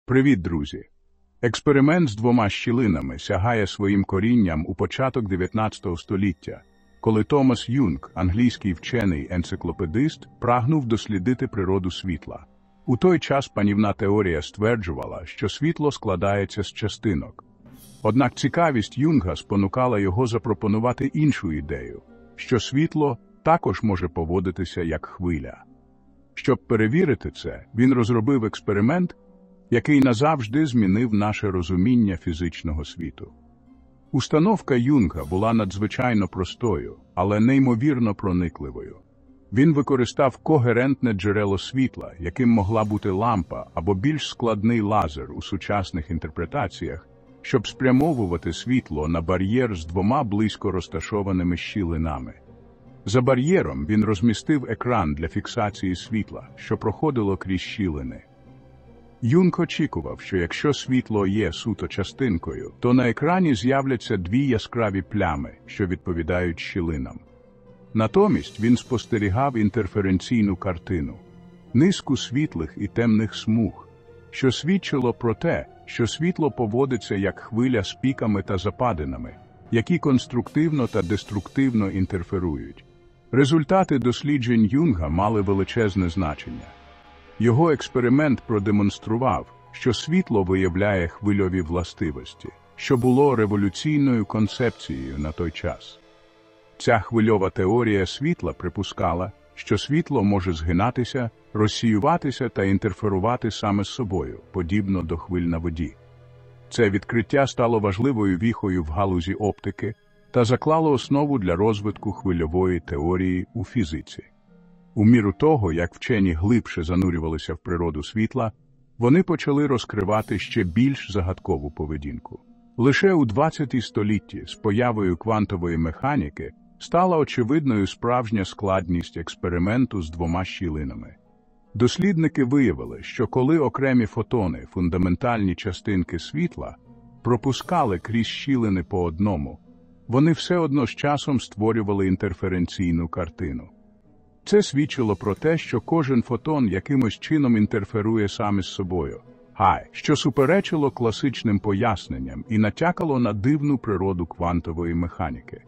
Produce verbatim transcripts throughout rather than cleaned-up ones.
Привіт, друзі! Експеримент з двома щілинами сягає своїм корінням у початок дев'ятнадцятого століття, коли Томас Юнг, англійський вчений-енциклопедист, прагнув дослідити природу світла. У той час панівна теорія стверджувала, що світло складається з частинок. Однак цікавість Юнга спонукала його запропонувати іншу ідею, що світло також може поводитися як хвиля. Щоб перевірити це, він розробив експеримент, який назавжди змінив наше розуміння фізичного світу. Установка Юнга була надзвичайно простою, але неймовірно проникливою. Він використав когерентне джерело світла, яким могла бути лампа або більш складний лазер у сучасних інтерпретаціях, щоб спрямовувати світло на бар'єр з двома близько розташованими щілинами. За бар'єром він розмістив екран для фіксації світла, що проходило крізь щілини. Юнг очікував, що якщо світло є суто частинкою, то на екрані з'являться дві яскраві плями, що відповідають щілинам. Натомість він спостерігав інтерференційну картину – низку світлих і темних смуг, що свідчило про те, що світло поводиться як хвиля з піками та западинами, які конструктивно та деструктивно інтерферують. Результати досліджень Юнга мали величезне значення. Його експеримент продемонстрував, що світло виявляє хвильові властивості, що було революційною концепцією на той час. Ця хвильова теорія світла припускала, що світло може згинатися, розсіюватися та інтерферувати саме з собою, подібно до хвиль на воді. Це відкриття стало важливою віхою в галузі оптики та заклало основу для розвитку хвильової теорії у фізиці. У міру того, як вчені глибше занурювалися в природу світла, вони почали розкривати ще більш загадкову поведінку. Лише у двадцятому столітті з появою квантової механіки стала очевидною справжня складність експерименту з двома щілинами. Дослідники виявили, що коли окремі фотони, фундаментальні частинки світла, пропускали крізь щілини по одному, вони все одно з часом створювали інтерференційну картину. Це свідчило про те, що кожен фотон якимось чином інтерферує сам із собою, гай, що суперечило класичним поясненням і натякало на дивну природу квантової механіки.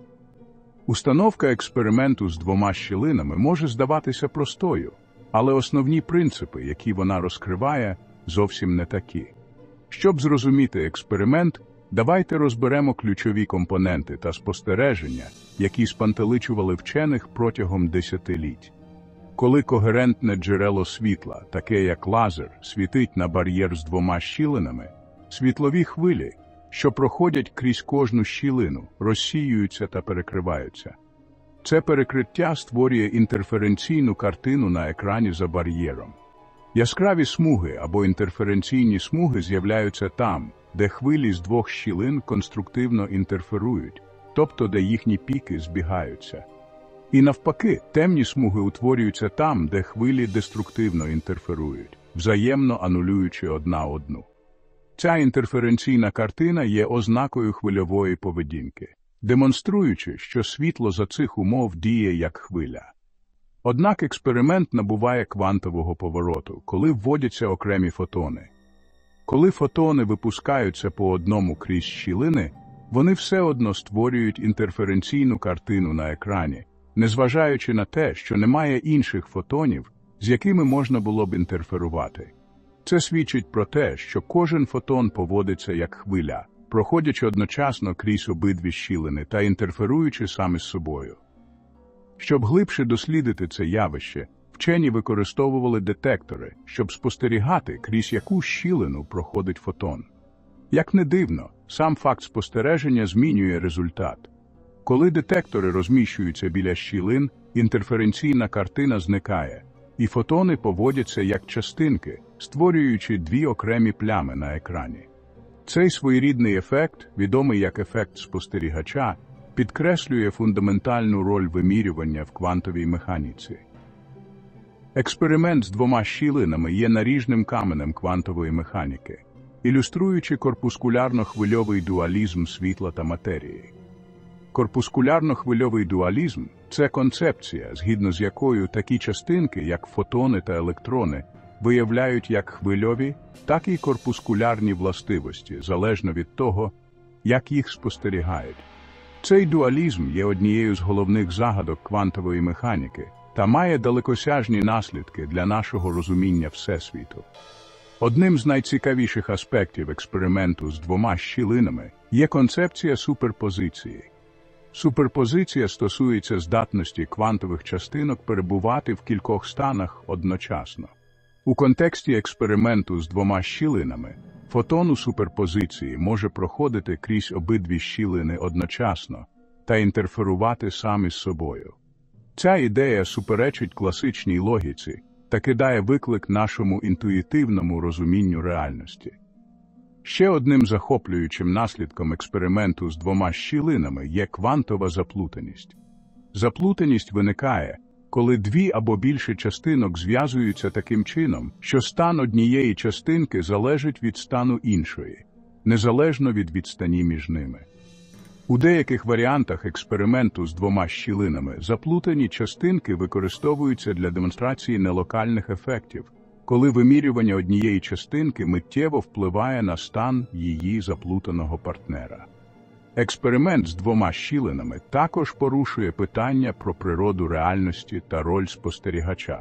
Установка експерименту з двома щілинами може здаватися простою, але основні принципи, які вона розкриває, зовсім не такі. Щоб зрозуміти експеримент, давайте розберемо ключові компоненти та спостереження, які спантеличували вчених протягом десятиліть. Коли когерентне джерело світла, таке як лазер, світить на бар'єр з двома щілинами, світлові хвилі, що проходять крізь кожну щілину, розсіюються та перекриваються. Це перекриття створює інтерференційну картину на екрані за бар'єром. Яскраві смуги або інтерференційні смуги з'являються там, де хвилі з двох щілин конструктивно інтерферують, тобто де їхні піки збігаються. І навпаки, темні смуги утворюються там, де хвилі деструктивно інтерферують, взаємно анулюючи одна одну. Ця інтерференційна картина є ознакою хвильової поведінки, демонструючи, що світло за цих умов діє як хвиля. Однак експеримент набуває квантового повороту, коли вводяться окремі фотони. Коли фотони випускаються по одному крізь щілини, вони все одно створюють інтерференційну картину на екрані, незважаючи на те, що немає інших фотонів, з якими можна було б інтерферувати. Це свідчить про те, що кожен фотон поводиться як хвиля, проходячи одночасно крізь обидві щілини та інтерферуючи сам із собою. Щоб глибше дослідити це явище, вчені використовували детектори, щоб спостерігати, крізь яку щілину проходить фотон. Як не дивно, сам факт спостереження змінює результат. Коли детектори розміщуються біля щілин, інтерференційна картина зникає, і фотони поводяться як частинки, створюючи дві окремі плями на екрані. Цей своєрідний ефект, відомий як ефект спостерігача, підкреслює фундаментальну роль вимірювання в квантовій механіці. Експеримент з двома щілинами є наріжним каменем квантової механіки, ілюструючи корпускулярно-хвильовий дуалізм світла та матерії. Корпускулярно-хвильовий дуалізм – це концепція, згідно з якою такі частинки, як фотони та електрони, виявляють як хвильові, так і корпускулярні властивості, залежно від того, як їх спостерігають. Цей дуалізм є однією з головних загадок квантової механіки та має далекосяжні наслідки для нашого розуміння Всесвіту. Одним з найцікавіших аспектів експерименту з двома щілинами є концепція суперпозиції. Суперпозиція стосується здатності квантових частинок перебувати в кількох станах одночасно. У контексті експерименту з двома щілинами фотон у суперпозиції може проходити крізь обидві щілини одночасно та інтерферувати сам із собою. Ця ідея суперечить класичній логіці та кидає виклик нашому інтуїтивному розумінню реальності. Ще одним захоплюючим наслідком експерименту з двома щілинами є квантова заплутаність. Заплутаність виникає, коли дві або більше частинок зв'язуються таким чином, що стан однієї частинки залежить від стану іншої, незалежно від відстані між ними. У деяких варіантах експерименту з двома щілинами заплутані частинки використовуються для демонстрації нелокальних ефектів, коли вимірювання однієї частинки миттєво впливає на стан її заплутаного партнера. Експеримент з двома щілинами також порушує питання про природу реальності та роль спостерігача.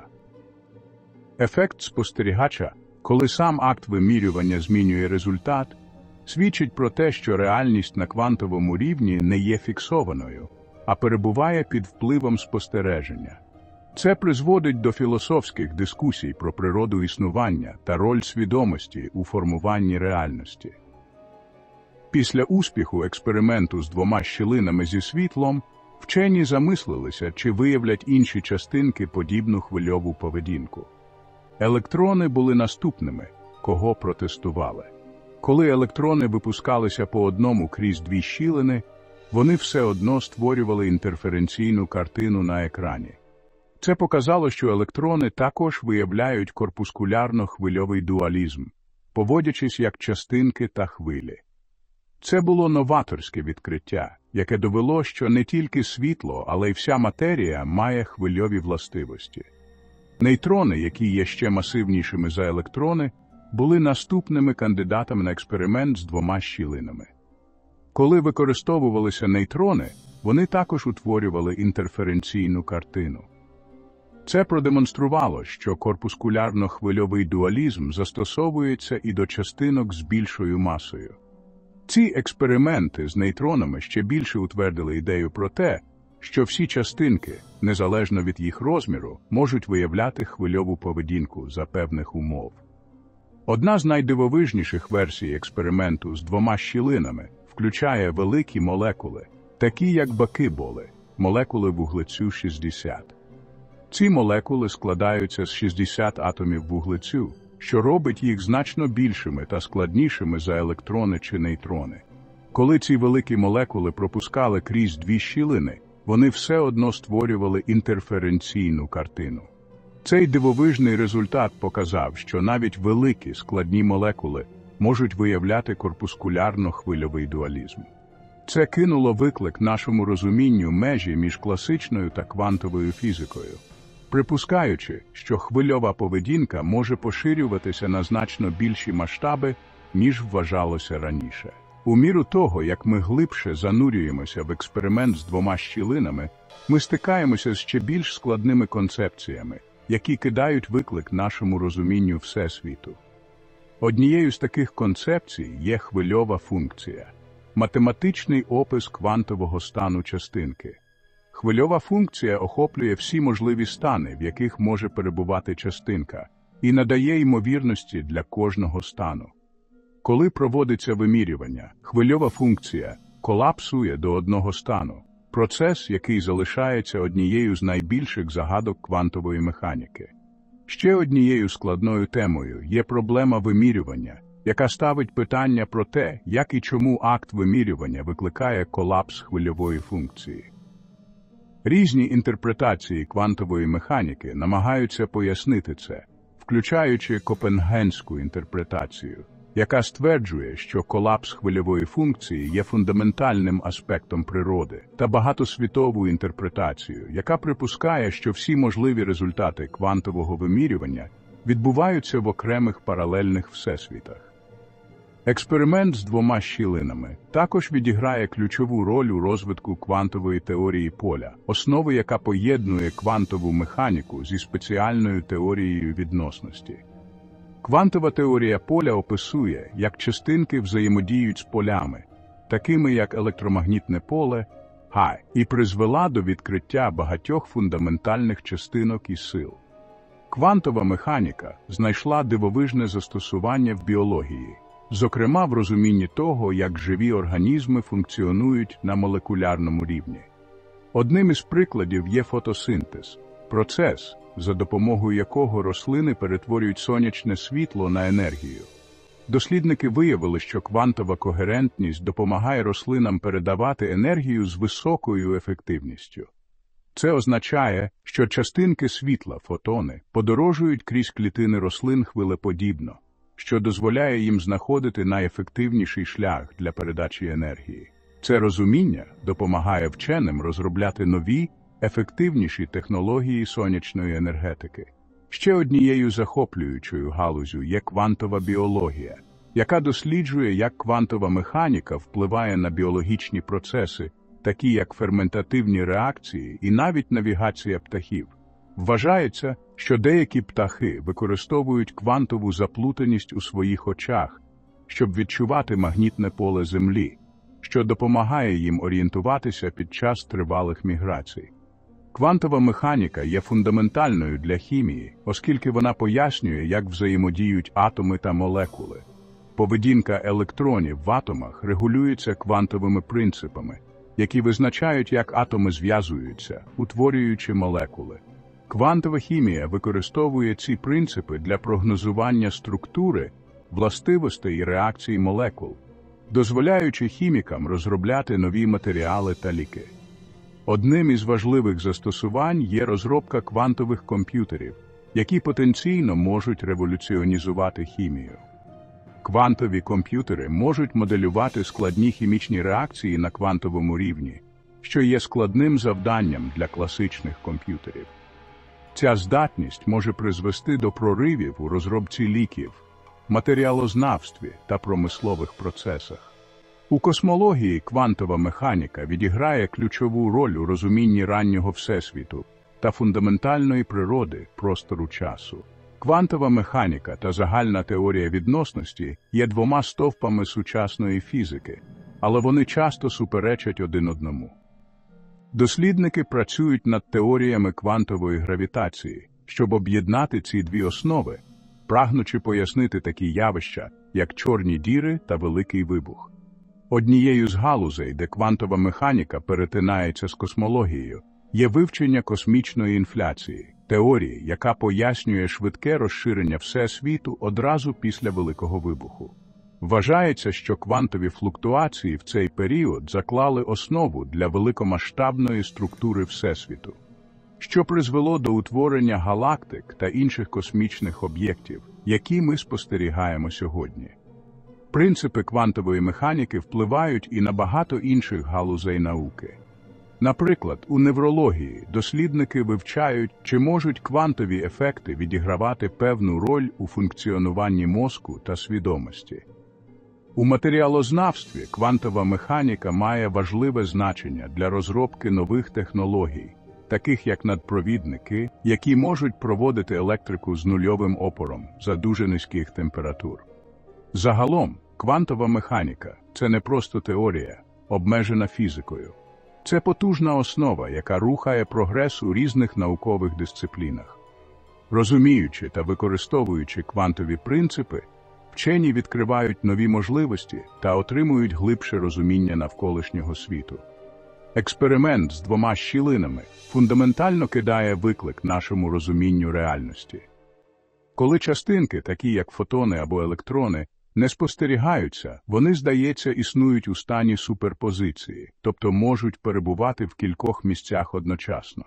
Ефект спостерігача, коли сам акт вимірювання змінює результат, свідчить про те, що реальність на квантовому рівні не є фіксованою, а перебуває під впливом спостереження. Це призводить до філософських дискусій про природу існування та роль свідомості у формуванні реальності. Після успіху експерименту з двома щілинами зі світлом, вчені замислилися, чи виявлять інші частинки подібну хвильову поведінку. Електрони були наступними, кого протестували. Коли електрони випускалися по одному крізь дві щілини, вони все одно створювали інтерференційну картину на екрані. Це показало, що електрони також виявляють корпускулярно-хвильовий дуалізм, поводячись як частинки та хвилі. Це було новаторське відкриття, яке довело, що не тільки світло, але й вся матерія має хвильові властивості. Нейтрони, які є ще масивнішими за електрони, були наступними кандидатами на експеримент з двома щілинами. Коли використовувалися нейтрони, вони також утворювали інтерференційну картину. Це продемонструвало, що корпускулярно-хвильовий дуалізм застосовується і до частинок з більшою масою. Ці експерименти з нейтронами ще більше утвердили ідею про те, що всі частинки, незалежно від їх розміру, можуть виявляти хвильову поведінку за певних умов. Одна з найдивовижніших версій експерименту з двома щілинами включає великі молекули, такі як бакиболи, молекули вуглецю шістдесят. Ці молекули складаються з шістдесят атомів вуглецю, що робить їх значно більшими та складнішими за електрони чи нейтрони. Коли ці великі молекули пропускали крізь дві щілини, вони все одно створювали інтерференційну картину. Цей дивовижний результат показав, що навіть великі складні молекули можуть виявляти корпускулярно-хвильовий дуалізм. Це кинуло виклик нашому розумінню межі між класичною та квантовою фізикою, припускаючи, що хвильова поведінка може поширюватися на значно більші масштаби, ніж вважалося раніше. У міру того, як ми глибше занурюємося в експеримент з двома щілинами, ми стикаємося з ще більш складними концепціями, які кидають виклик нашому розумінню Всесвіту. Однією з таких концепцій є хвильова функція – математичний опис квантового стану частинки. Хвильова функція охоплює всі можливі стани, в яких може перебувати частинка, і надає ймовірності для кожного стану. Коли проводиться вимірювання, хвильова функція колапсує до одного стану – процес, який залишається однією з найбільших загадок квантової механіки. Ще однією складною темою є проблема вимірювання, яка ставить питання про те, як і чому акт вимірювання викликає колапс хвильової функції. Різні інтерпретації квантової механіки намагаються пояснити це, включаючи копенгагенську інтерпретацію, яка стверджує, що колапс хвильової функції є фундаментальним аспектом природи, та багатосвітову інтерпретацію, яка припускає, що всі можливі результати квантового вимірювання відбуваються в окремих паралельних всесвітах. Експеримент з двома щілинами також відіграє ключову роль у розвитку квантової теорії поля, основи яка поєднує квантову механіку зі спеціальною теорією відносності. Квантова теорія поля описує, як частинки взаємодіють з полями, такими як електромагнітне поле, Га, і призвела до відкриття багатьох фундаментальних частинок і сил. Квантова механіка знайшла дивовижне застосування в біології, зокрема в розумінні того, як живі організми функціонують на молекулярному рівні. Одним із прикладів є фотосинтез – процес, за допомогою якого рослини перетворюють сонячне світло на енергію. Дослідники виявили, що квантова когерентність допомагає рослинам передавати енергію з високою ефективністю. Це означає, що частинки світла, фотони, подорожують крізь клітини рослин хвилеподібно, що дозволяє їм знаходити найефективніший шлях для передачі енергії. Це розуміння допомагає вченим розробляти нові, ефективніші технології сонячної енергетики. Ще однією захоплюючою галузю є квантова біологія, яка досліджує, як квантова механіка впливає на біологічні процеси, такі як ферментативні реакції і навіть навігація птахів. Вважається, що деякі птахи використовують квантову заплутаність у своїх очах, щоб відчувати магнітне поле Землі, що допомагає їм орієнтуватися під час тривалих міграцій. Квантова механіка є фундаментальною для хімії, оскільки вона пояснює, як взаємодіють атоми та молекули. Поведінка електронів в атомах регулюється квантовими принципами, які визначають, як атоми зв'язуються, утворюючи молекули. Квантова хімія використовує ці принципи для прогнозування структури, властивостей і реакцій молекул, дозволяючи хімікам розробляти нові матеріали та ліки. Одним із важливих застосувань є розробка квантових комп'ютерів, які потенційно можуть революціонізувати хімію. Квантові комп'ютери можуть моделювати складні хімічні реакції на квантовому рівні, що є складним завданням для класичних комп'ютерів. Ця здатність може призвести до проривів у розробці ліків, матеріалознавстві та промислових процесах. У космології квантова механіка відіграє ключову роль у розумінні раннього всесвіту та фундаментальної природи простору-часу. Квантова механіка та загальна теорія відносності є двома стовпами сучасної фізики, але вони часто суперечать один одному. Дослідники працюють над теоріями квантової гравітації, щоб об'єднати ці дві основи, прагнучи пояснити такі явища, як чорні діри та великий вибух. Однією з галузей, де квантова механіка перетинається з космологією, є вивчення космічної інфляції, теорії, яка пояснює швидке розширення Всесвіту одразу після Великого вибуху. Вважається, що квантові флуктуації в цей період заклали основу для великомасштабної структури Всесвіту, що призвело до утворення галактик та інших космічних об'єктів, які ми спостерігаємо сьогодні. Принципи квантової механіки впливають і на багато інших галузей науки. Наприклад, у неврології дослідники вивчають, чи можуть квантові ефекти відігравати певну роль у функціонуванні мозку та свідомості. У матеріалознавстві квантова механіка має важливе значення для розробки нових технологій, таких як надпровідники, які можуть проводити електрику з нульовим опором за дуже низьких температур. Загалом, квантова механіка – це не просто теорія, обмежена фізикою. Це потужна основа, яка рухає прогрес у різних наукових дисциплінах. Розуміючи та використовуючи квантові принципи, вчені відкривають нові можливості та отримують глибше розуміння навколишнього світу. Експеримент з двома щілинами фундаментально кидає виклик нашому розумінню реальності. Коли частинки, такі як фотони або електрони, не спостерігаються, вони, здається, існують у стані суперпозиції, тобто можуть перебувати в кількох місцях одночасно.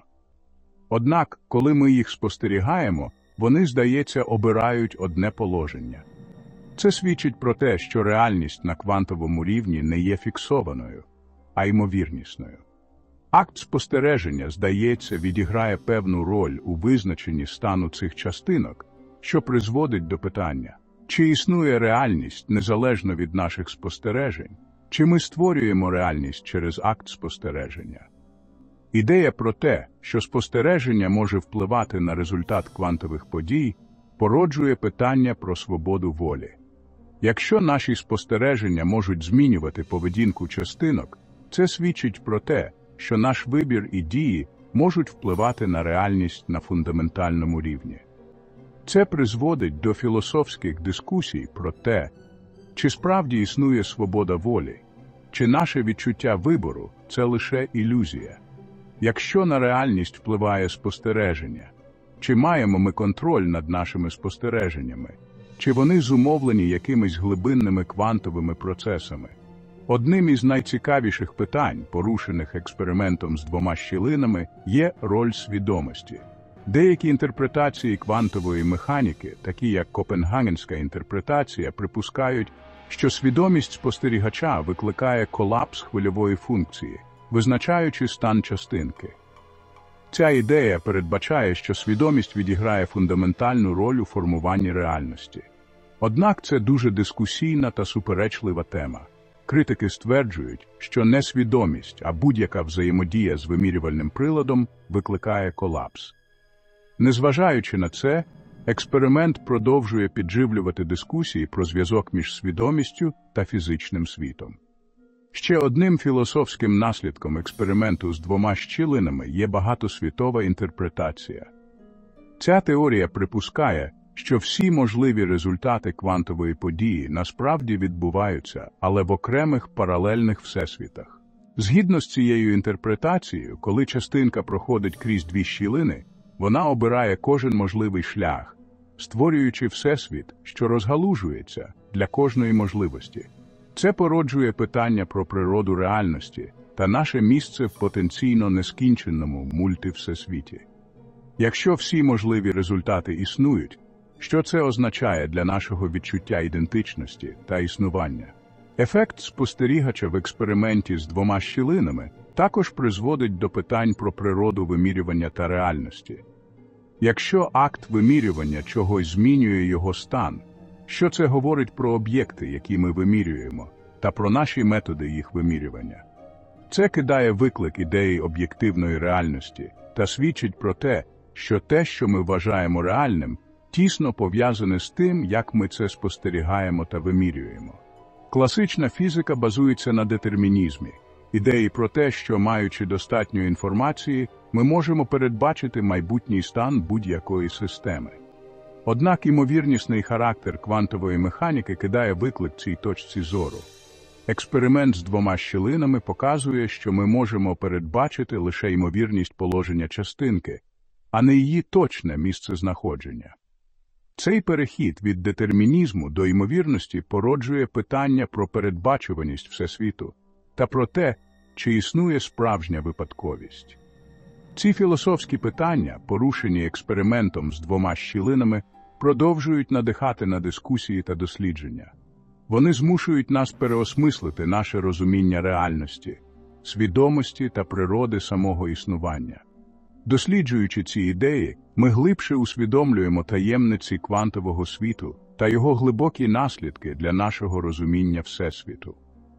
Однак, коли ми їх спостерігаємо, вони, здається, обирають одне положення. Це свідчить про те, що реальність на квантовому рівні не є фіксованою, а ймовірнісною. Акт спостереження, здається, відіграє певну роль у визначенні стану цих частинок, що призводить до питання, чи існує реальність незалежно від наших спостережень, чи ми створюємо реальність через акт спостереження. Ідея про те, що спостереження може впливати на результат квантових подій, породжує питання про свободу волі. Якщо наші спостереження можуть змінювати поведінку частинок, це свідчить про те, що наш вибір і дії можуть впливати на реальність на фундаментальному рівні. Це призводить до філософських дискусій про те, чи справді існує свобода волі, чи наше відчуття вибору – це лише ілюзія. Якщо на реальність впливає спостереження, чи маємо ми контроль над нашими спостереженнями, чи вони зумовлені якимись глибинними квантовими процесами? Одним із найцікавіших питань, порушених експериментом з двома щілинами, є роль свідомості. Деякі інтерпретації квантової механіки, такі як Копенгагенська інтерпретація, припускають, що свідомість спостерігача викликає колапс хвильової функції, визначаючи стан частинки. Ця ідея передбачає, що свідомість відіграє фундаментальну роль у формуванні реальності. Однак це дуже дискусійна та суперечлива тема. Критики стверджують, що не свідомість, а будь-яка взаємодія з вимірювальним приладом викликає колапс. Незважаючи на це, експеримент продовжує підживлювати дискусії про зв'язок між свідомістю та фізичним світом. Ще одним філософським наслідком експерименту з двома щілинами є багатосвітова інтерпретація. Ця теорія припускає, що всі можливі результати квантової події насправді відбуваються, але в окремих паралельних всесвітах. Згідно з цією інтерпретацією, коли частинка проходить крізь дві щілини, вона обирає кожен можливий шлях, створюючи всесвіт, що розгалужується для кожної можливості. Це породжує питання про природу реальності та наше місце в потенційно нескінченому мультивсесвіті. Якщо всі можливі результати існують, що це означає для нашого відчуття ідентичності та існування? Ефект спостерігача в експерименті з двома щілинами також призводить до питань про природу вимірювання та реальності. Якщо акт вимірювання чогось змінює його стан, що це говорить про об'єкти, які ми вимірюємо, та про наші методи їх вимірювання? Це кидає виклик ідеї об'єктивної реальності та свідчить про те, що те, що ми вважаємо реальним, тісно пов'язане з тим, як ми це спостерігаємо та вимірюємо. Класична фізика базується на детермінізмі, ідеї про те, що, маючи достатньо інформації, ми можемо передбачити майбутній стан будь-якої системи. Однак імовірнісний характер квантової механіки кидає виклик цій точці зору. Експеримент з двома щілинами показує, що ми можемо передбачити лише ймовірність положення частинки, а не її точне місцезнаходження. Цей перехід від детермінізму до ймовірності породжує питання про передбачуваність Всесвіту та про те, чи існує справжня випадковість. Ці філософські питання, порушені експериментом з двома щілинами, продовжують надихати на дискусії та дослідження. Вони змушують нас переосмислити наше розуміння реальності, свідомості та природи самого існування. Досліджуючи ці ідеї, ми глибше усвідомлюємо таємниці квантового світу та його глибокі наслідки для нашого розуміння Всесвіту.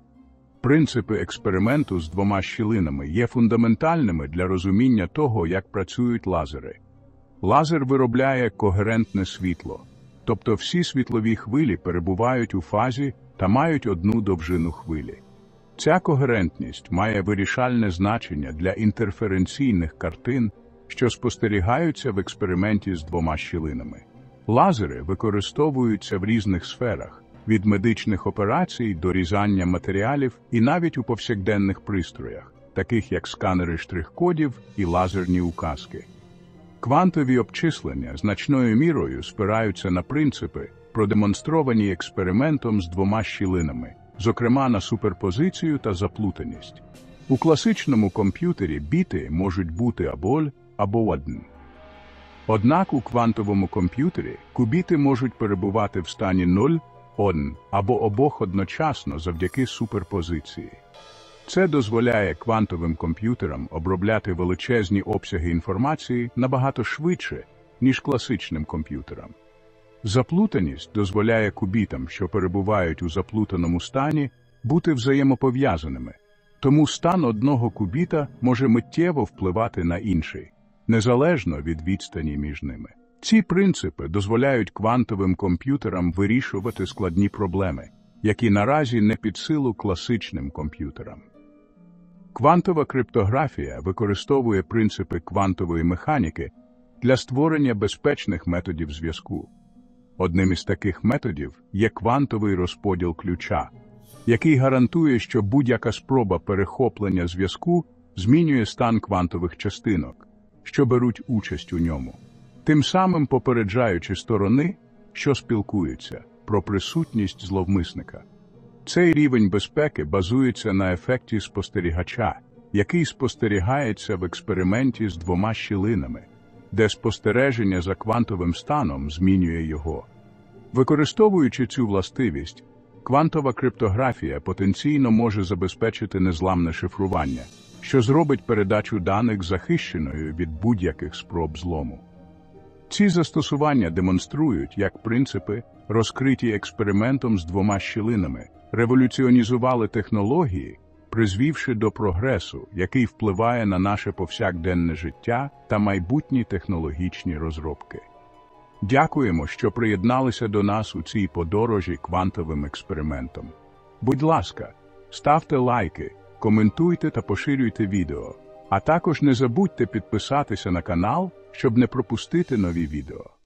Принципи експерименту з двома щілинами є фундаментальними для розуміння того, як працюють лазери. Лазер виробляє когерентне світло, тобто всі світлові хвилі перебувають у фазі та мають одну довжину хвилі. Ця когерентність має вирішальне значення для інтерференційних картин, що спостерігаються в експерименті з двома щілинами. Лазери використовуються в різних сферах, від медичних операцій до різання матеріалів і навіть у повсякденних пристроях, таких як сканери штрих-кодів і лазерні указки. Квантові обчислення значною мірою спираються на принципи, продемонстровані експериментом з двома щілинами, зокрема на суперпозицію та заплутаність. У класичному комп'ютері біти можуть бути або нуль, або один. Однак у квантовому комп'ютері кубіти можуть перебувати в стані нуль, один або обох одночасно завдяки суперпозиції. Це дозволяє квантовим комп'ютерам обробляти величезні обсяги інформації набагато швидше, ніж класичним комп'ютерам. Заплутаність дозволяє кубітам, що перебувають у заплутаному стані, бути взаємопов'язаними. Тому стан одного кубіта може миттєво впливати на інший, незалежно від відстані між ними. Ці принципи дозволяють квантовим комп'ютерам вирішувати складні проблеми, які наразі не під силу класичним комп'ютерам. Квантова криптографія використовує принципи квантової механіки для створення безпечних методів зв'язку. Одним із таких методів є квантовий розподіл ключа, який гарантує, що будь-яка спроба перехоплення зв'язку змінює стан квантових частинок, що беруть участь у ньому, тим самим попереджаючи сторони, що спілкуються, про присутність зловмисника. Цей рівень безпеки базується на ефекті спостерігача, який спостерігається в експерименті з двома щілинами, де спостереження за квантовим станом змінює його. Використовуючи цю властивість, квантова криптографія потенційно може забезпечити незламне шифрування, що зробить передачу даних захищеною від будь-яких спроб злому. Ці застосування демонструють, як принципи, розкриті експериментом з двома щілинами, революціонізували технології, призвівши до прогресу, який впливає на наше повсякденне життя та майбутні технологічні розробки. Дякуємо, що приєдналися до нас у цій подорожі квантовим експериментом. Будь ласка, ставте лайки, коментуйте та поширюйте відео, а також не забудьте підписатися на канал, щоб не пропустити нові відео.